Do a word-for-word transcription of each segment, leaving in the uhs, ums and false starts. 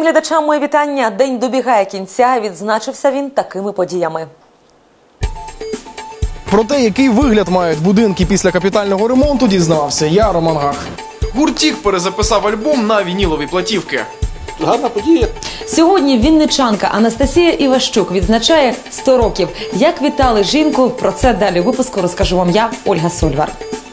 Всім глядачам моє вітання. День добігає кінця, відзначився він такими подіями. Про те, який вигляд мають будинки після капітального ремонту, дізнався я, Роман Гах. Гурт «Тік» перезаписав альбом на вінілові платівки. Гарна подія. Сьогодні вінничанка Анастасія Іващук відзначає сто років. Як вітали жінку, про це далі у випуску розкажу вам я, Ольга Сольвар.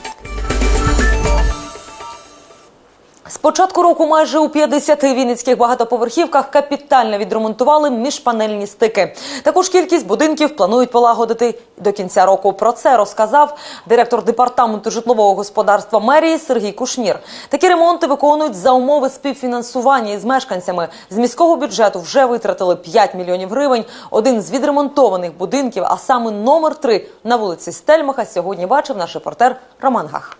З початку року майже у п'ятдесяти вінницьких багатоповерхівках капітально відремонтували міжпанельні стики. Таку ж кількість будинків планують полагодити до кінця року. Про це розказав директор департаменту житлового господарства мерії Сергій Кушнір. Такі ремонти виконують за умови співфінансування із мешканцями. З міського бюджету вже витратили п'ять мільйонів гривень. Один з відремонтованих будинків, а саме номер три на вулиці Стельмаха, сьогодні бачив наш репортер Роман Гах.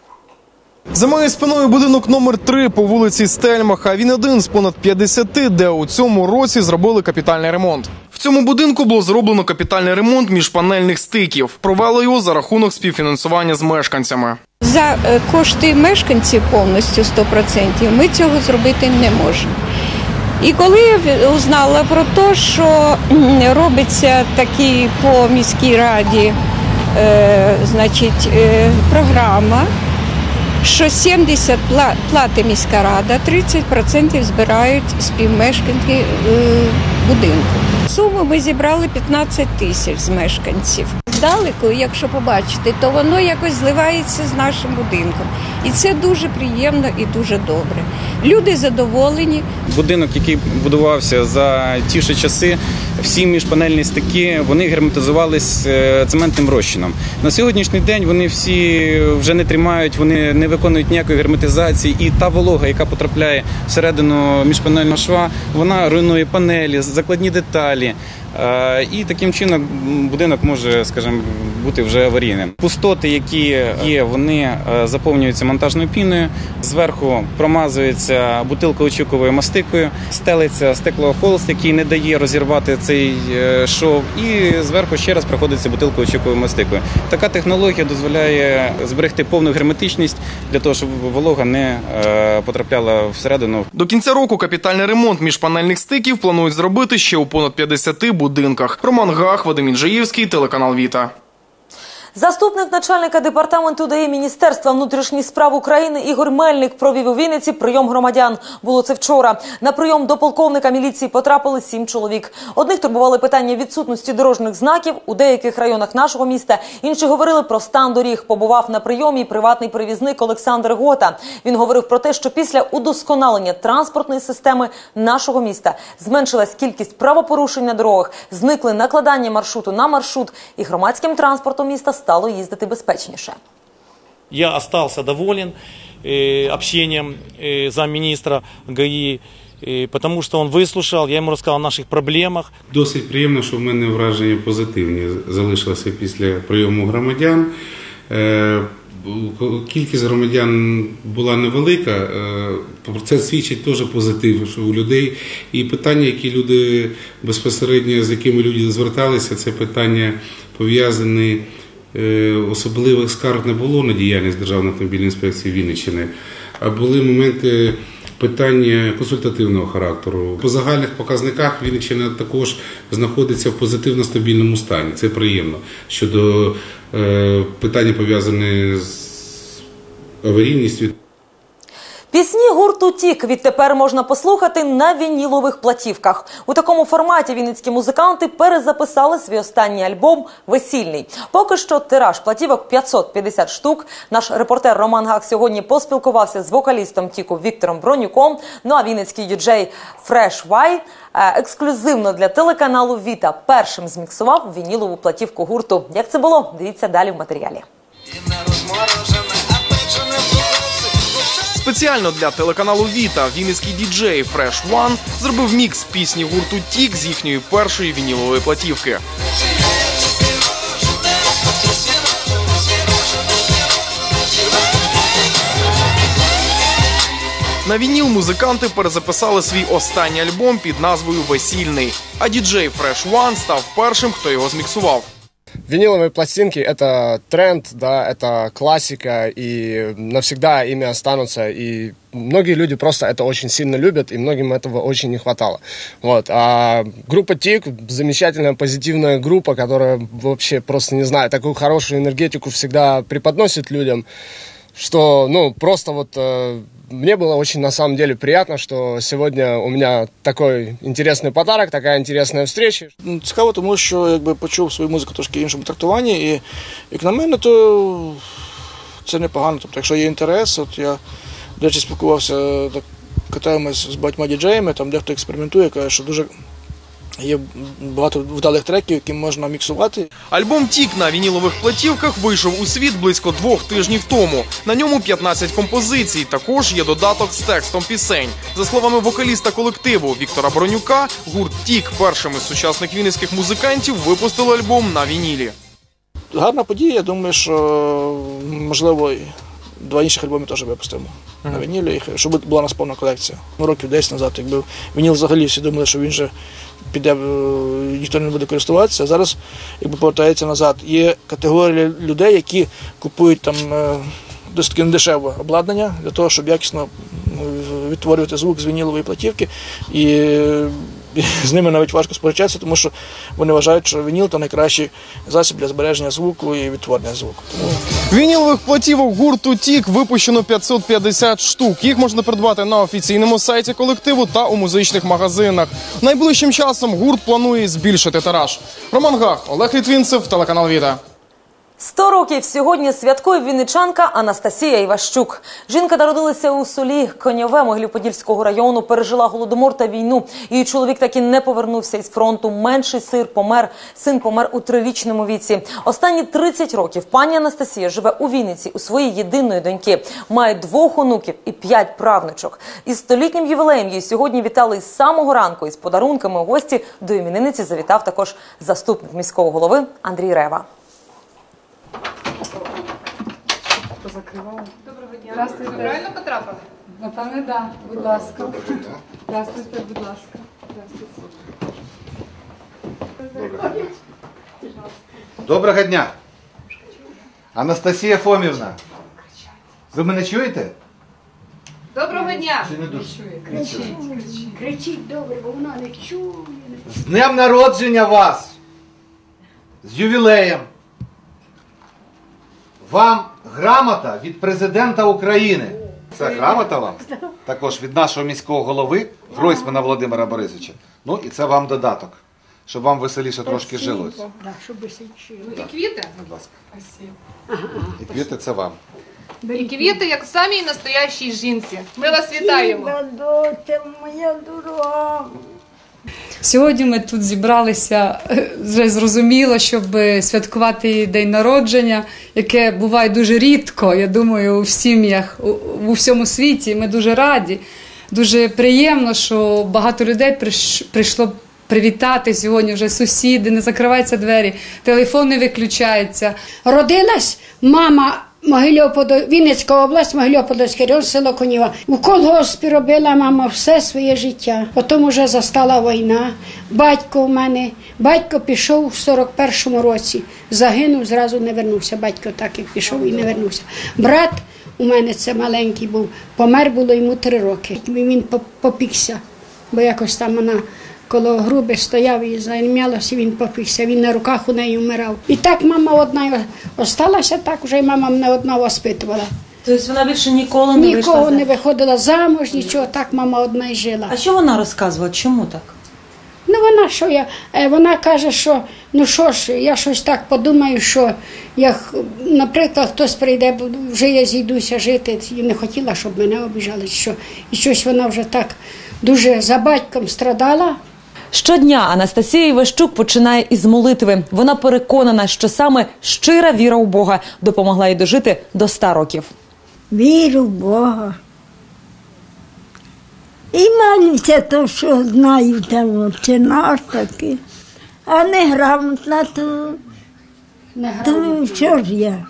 За моєю спиною будинок номер три по вулиці Стельмаха. Він один з понад п'ятдесяти, де у цьому році зробили капітальний ремонт. В цьому будинку було зроблено капітальний ремонт міжпанельних стиків. Провели його за рахунок співфінансування з мешканцями. За кошти мешканців повністю сто відсотків ми цього зробити не можемо. І коли я узнала про те, що робиться такі по міській раді е, значить, е, програма, що сімдесят платить міська рада, тридцять відсотків збирають співмешканці е, будинку. Суму ми зібрали п'ятнадцять тисяч з мешканців. Здалеку, якщо побачите, то воно якось зливається з нашим будинком. І це дуже приємно і дуже добре. Люди задоволені. Будинок, який будувався за ті ж часи, всі міжпанельні стики, вони герметизувалися цементним розчином. На сьогоднішній день вони всі вже не тримають, вони не виконують ніякої герметизації. І та волога, яка потрапляє всередину міжпанельного шва, вона руйнує панелі, закладні деталі. І таким чином будинок може, скажімо, бути вже аварійним. Пустоти, які є, вони заповнюються монтажною піною, зверху промазується бутилкоочіковою мастикою, стелиться стеклохолст, який не дає розірвати цей шов, і зверху ще раз проходиться бутилкоочіковою мастикою. Така технологія дозволяє зберегти повну герметичність для того, щоб волога не потрапляла всередину. До кінця року капітальний ремонт міжпанельних стиків планують зробити ще у понад п'ятдесяти будинках. Роман Гах, Вадим Інжиївський, телеканал «Віта». Заступник начальника департаменту ДАІ Міністерства внутрішніх справ України Ігор Мельник провів у Вінниці прийом громадян. Було це вчора. На прийом до полковника міліції потрапили сім чоловік. Одних турбували питання відсутності дорожніх знаків у деяких районах нашого міста. Інші говорили про стан доріг. Побував на прийомі приватний перевізник Олександр Гота. Він говорив про те, що після удосконалення транспортної системи нашого міста зменшилась кількість правопорушень на дорогах, зникли накладання маршруту на маршрут і громадським транспортом міста стало їздити безпечніше. Я остался доволен э, общением э, замминистра ГАИ, э, потому что он выслушал, я ему рассказал о наших проблемах. Досить приємно, що в мене враження позитивні залишилося після прийому громадян. Е, Кількість громадян була невелика, про це свідчить теж позитив, що у людей. І питання, які люди безпосередньо, з якими люди зверталися, це питання пов'язані, особливих скарг не було на діяльність Державної автомобільної інспекції Вінниччини, а були моменти питання консультативного характеру. По загальних показниках Вінниччина також знаходиться в позитивно-стабільному стані. Це приємно. Щодо е, питання, пов'язані з аварійністю. Пісні гурту «Тік» відтепер можна послухати на вінілових платівках. У такому форматі вінницькі музиканти перезаписали свій останній альбом «Весільний». Поки що тираж платівок п'ятсот п'ятдесят штук. Наш репортер Роман Гах сьогодні поспілкувався з вокалістом «Тіку» Віктором Бронюком. Ну а вінницький діджей Fresh Why ексклюзивно для телеканалу «Віта» першим зміксував вінілову платівку гурту. Як це було? Дивіться далі в матеріалі. Спеціально для телеканалу «Віта» вінницький діджей Fresh One зробив мікс пісні гурту «Тік» з їхньої першої вінілової платівки. На вініл музиканти перезаписали свій останній альбом під назвою «Весільний». А діджей Fresh One став першим, хто його зміксував. Виниловые пластинки – это тренд, да, это классика, и навсегда ими останутся. И многие люди просто это очень сильно любят, и многим этого очень не хватало. Вот. А группа ТИК – замечательная, позитивная группа, которая вообще просто, не знаю, такую хорошую энергетику всегда преподносит людям, что, ну, просто вот... Мне было очень, на самом деле, приятно, що сьогодні у мене такий інтересний подарок, така інтересна встреча. Цікаво, тому що якби почув свою музику трошки в іншому трактуванні, і як на мене, то це непогано. Тобто, якщо є інтерес, от я, до речі, спілкувався, так, катаємось з багатьма діджеями, там дехто експериментує, каже, що дуже є багато вдалих треків, які можна міксувати. Альбом «Тік» на вінілових платівках вийшов у світ близько двох тижнів тому. На ньому п'ятнадцять композицій. Також є додаток з текстом пісень. За словами вокаліста колективу Віктора Бронюка, гурт «Тік» першим із сучасних вінницьких музикантів випустили альбом на вінілі. Гарна подія, я думаю, що, можливо, два інших альбоми теж випустимо mm-hmm. на вінілі, щоб була нас повна колекція. Років десять назад, якби вініл взагалі всі думали, що він же піде, ніхто не буде користуватися, а зараз якби повертається назад. Є категорія людей, які купують там досить таки недешеве обладнання для того, щоб якісно відтворювати звук з вінілової платівки, і з ними навіть важко сперечатися, тому що вони вважають, що вініл – це найкращий засіб для збереження звуку і відтворення звуку. Тому... Вінілових платівок гурту «Тік» випущено п'ятсот п'ятдесят штук. Їх можна придбати на офіційному сайті колективу та у музичних магазинах. Найближчим часом гурт планує збільшити тираж. Роман Гах, Олег Літвінцев, телеканал «Віта». Сто років сьогодні святкує вінничанка Анастасія Іващук. Жінка народилася у селі Коньове Могилів-Подільського району, пережила голодомор та війну. Її чоловік таки не повернувся із фронту. Менший син помер, син помер у трирічному віці. Останні тридцять років пані Анастасія живе у Вінниці у своїй єдиної доньки. Має двох онуків і п'ять правнучок. Із столітнім ювілеєм її сьогодні вітали із самого ранку. Із подарунками у гості до іменинниці завітав також заступник міського голови Андрій Рева. Доброго дня. Здравствуйте. Ви правильно потрапили? Напевне, так. Будь ласка. Здравствуйте, будь ласка. Здравствуйте. Доброго дня. Анастасія Фомівна. Ви мене чуєте? Доброго дня. Чи не дуже? Кричіть. Кричіть добре, бо вона не чує. З днем народження вас! З ювілеєм! Вам грамота від президента України. Це грамота вам? Також від нашого міського голови Гройсмана Володимира Борисовича. Ну і це вам додаток, щоб вам веселіше трошки жилось. Так, щоб веселіше. І квіти? Будь ласка. І квіти це вам. І квіти, як самій настоящій жінці. Ми вас вітаємо. Доця моя дорога. Сьогодні ми тут зібралися, вже зрозуміло, щоб святкувати її день народження, яке буває дуже рідко, я думаю, у сім'ях, у всьому світі. Ми дуже раді, дуже приємно, що багато людей прийшло привітати сьогодні, вже сусіди, не закриваються двері, телефон не виключається. Родилась мама Могилів-Подольська, Вінницька область, Могилів-Подольський район, село Конєва. У колгоспі робила мама все своє життя. Потім вже застала війна. Батько у мене, батько пішов у сорок першому році. Загинув, зразу не вернувся. Батько так як пішов і не вернувся. Брат у мене, це маленький був, помер було йому три роки. Він попікся, бо якось там вона коло груби стояв і займалася, він попікся, він на руках у неї вмирав. І так мама одна осталася, так вже й мама мене одна воспитувала. Тобто вона більше ніколи не вийшла? Нікого не виходила замуж, нічого, так мама одна й жила. А що вона розказувала? Чому так? Ну вона що, я, вона каже, що, ну що ж, я щось так подумаю, що, як, наприклад, хтось прийде, вже я зійдуся жити, і не хотіла, щоб мене обіжали, що, і щось вона вже так дуже за батьком страдала. Щодня Анастасія Іващук починає із молитви. Вона переконана, що саме щира віра у Бога допомогла їй дожити до ста років. Віру в Бога. І молюся, то, що знаю, там, Отче наш такий. А не грамотна, то, то що ж я?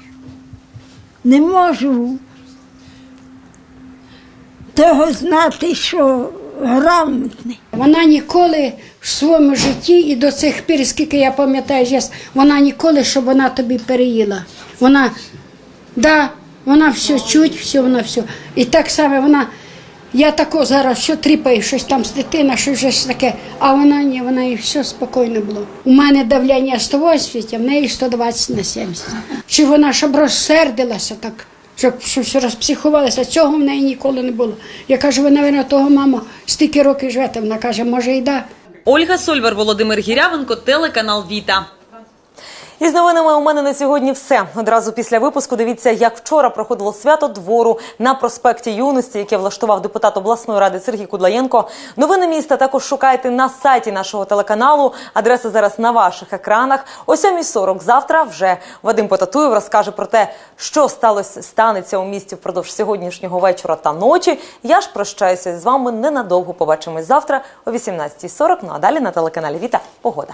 Не можу того знати, що грамотний. Вона ніколи в своєму житті і до цих пір, скільки я пам'ятаю, вона ніколи, щоб вона тобі переїла. Вона, да, вона все чуть, все, вона все. І так само вона, я тако зараз що тріпаю, щось там з дитина, щось вже таке, а вона ні, вона і все спокійно було. У мене давлення сто вісімдесят, а в неї сто двадцять на сімдесят. Чи вона, щоб розсердилася так, щоб щось розпсихувалася, цього в неї ніколи не було. Я кажу, ви, мабуть, того, мамо, стільки років живете, вона каже, може і да. Ольга Сольвар, Володимир Гірявенко, телеканал Віта. І з новинами у мене на сьогодні все. Одразу після випуску дивіться, як вчора проходило свято двору на проспекті Юності, яке влаштував депутат обласної ради Сергій Кудлаєнко. Новини міста також шукайте на сайті нашого телеканалу. Адреса зараз на ваших екранах. О сьомій сорок завтра вже Вадим Потатуєв розкаже про те, що сталося, станеться у місті впродовж сьогоднішнього вечора та ночі. Я ж прощаюся з вами ненадовго. Побачимось завтра о вісімнадцятій сорок. Ну а далі на телеканалі Віта погода.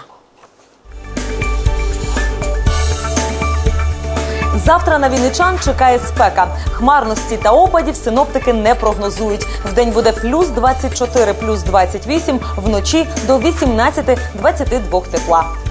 Завтра на вінничан чекає спека. Хмарності та опадів синоптики не прогнозують. Вдень буде плюс двадцять чотири, плюс двадцять вісім, вночі до вісімнадцяти - двадцяти двох тепла.